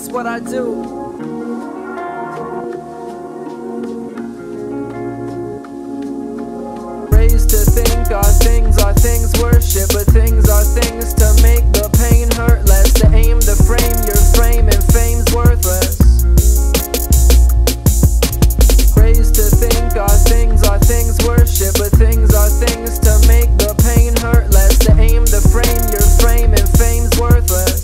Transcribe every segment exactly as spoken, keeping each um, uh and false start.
it's what I do. Raised to think our things are things worship, but things are things to make the pain hurt less. To aim to frame your frame and fame's worthless. Raised to think our things are things worship, but things are things to make the pain hurt less. To aim to frame your frame and fame's worthless.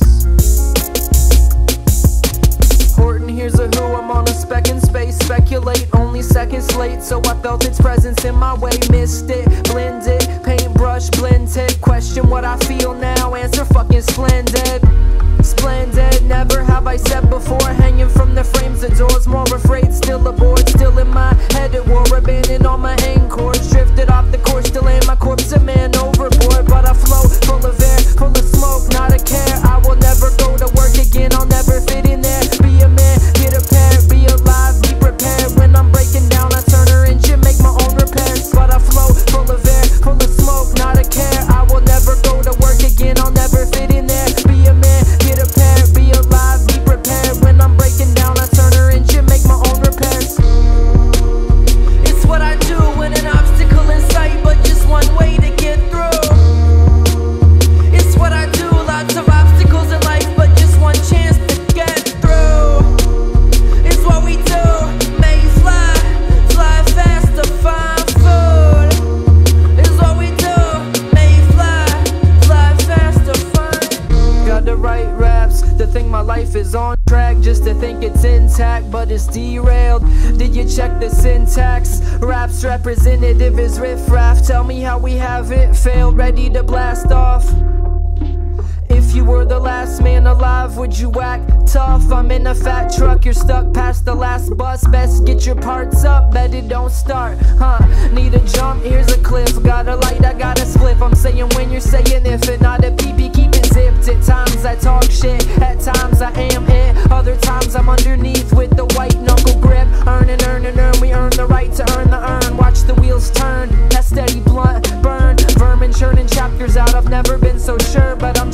Horton, here's a who, I'm on a spec in space. Speculate, only seconds late, so I felt its presence in my way. Missed it, blended, paintbrush blended. Question what I feel now, answer fucking splendid. Splendid, never have I said before. Hanging from the frames of doors, more afraid, still aboard. Still in my head at war, abandoned all my anchors. Drifted off the course, still in my corpse, a man overboard. But I float, full of air, full of smoke, not a care. I will never go to work again, I'll never fit in there. Be a man, get a pair, be alive, be prepared. When I'm breaking down, I turn her engine, make my own repairs. But I float, full of air, full of smoke, not a care. I will never go to work again, I'll never fit in there. Be a man, get a pair, be alive, be prepared. When I'm breaking down, I turn her engine, make my own repairs. It's what I do when an obstacle in sight, but just one way to get through. It's what I do, lots of obstacles in life, but just one chance to get through. It's what we do, may fly, fly fast to find food. It's what we do, may fly, fly fast to find. Got the right raps to think my life is on track, just to think it's intact, but it's derailed. Did you check the syntax? Rap's representative is riffraff. Tell me how we have it failed, ready to blast off. If you were the last man alive, would you act tough? I'm in a fat truck, you're stuck past the last bus. Best get your parts up, bet it don't start, huh? Need a jump, here's a cliff. Got a light, I got a spliff. I'm saying when you're saying if, and not a P P, keep it zipped. At times I talk shit, at times I am it. Other times I'm underneath with the white knuckle grip. Earn and earn and earn, we earn the right to earn the earn. Watch the wheels turn, that steady blunt burn. Vermin churning chapters out, I've never been so sure, but I'm